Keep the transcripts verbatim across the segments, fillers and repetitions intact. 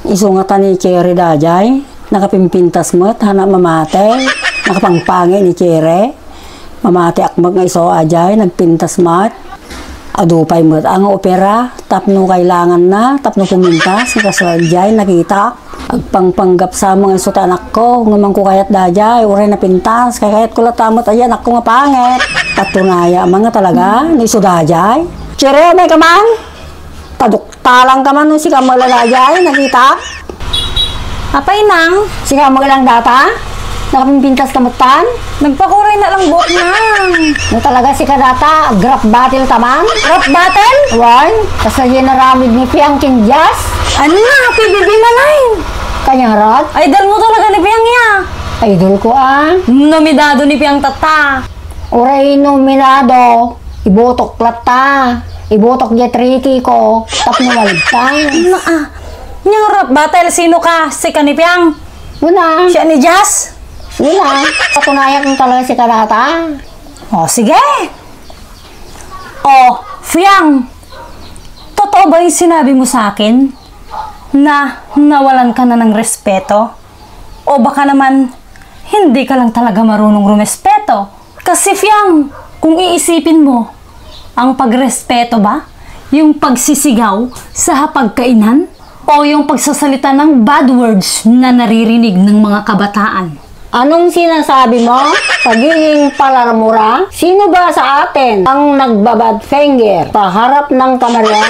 Isungatan ni Cherry dajay, nakapimpintas mo't, hana mamate, nakapangpangi ni Cherry, mamate akmag nga iso ajay, nagpintas mat, adupay mo't ang opera, tapno kailangan na, tapno pumintas, nakasadjay, nakita, agpangpanggap sa mga iso anak ko, ngaman ko kayat dajay, uray na pintas, kaya kayat ko latamot ayan, anak ko nga pangit, patunaya mga talaga, ni iso dajay, Cherry, may kaman? Paduktalang ka man si kamalalajay, nakita? Apay nang? Si kamagalang data? Nakapimpintas kamutan? Nagpakuray na lang buhok nang. Yung talaga si kadata, grap battle taman? Rap battle? Wan, kasi naramid ni Piang Kinjas? Ano na, happy baby malain. Kanyang rod? Idol mo talaga ni Piang ya. Idol ko ah. Nominado ni Piang tata. Uray nominado, ibotok plata. Ibotok niya triki ko, tap na waligtay. Na ah, niyang rap battle, sino ka? Si Kanipiang? Una. Siya ni Jazz? Una. Patunayan kong talaga si kadata. O, sige. O, Fiang, totoo ba yung sinabi mo sa akin na nawalan ka na ng respeto? O baka naman, hindi ka lang talaga marunong rumespeto? Kasi Fiang, kung iisipin mo, ang pagrespeto ba? Yung pagsisigaw sa hapagkainan? O yung pagsasalita ng bad words na naririnig ng mga kabataan? Anong sinasabi mo? Pagiging palarmura? Sino ba sa atin ang nagbabad finger paharap ng kamarya?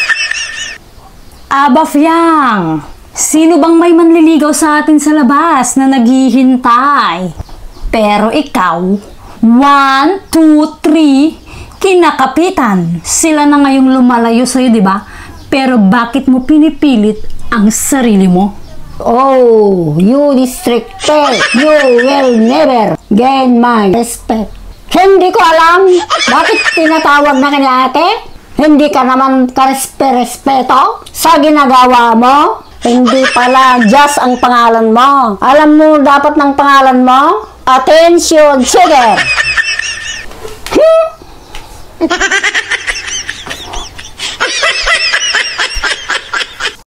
Aba, Fiang! Sino bang may manliligaw sa atin sa labas na naghihintay? Pero ikaw, one, two, three, kinakapitan. Sila na ngayong lumalayo sa'yo, di ba? Pero bakit mo pinipilit ang sarili mo? Oh, you distracted. You will never gain my respect. Hindi ko alam bakit tinatawag na kanya ate. Hindi ka naman karespe-respeto sa ginagawa mo. Hindi pala just ang pangalan mo. Alam mo dapat ng pangalan mo? Attention, sugar.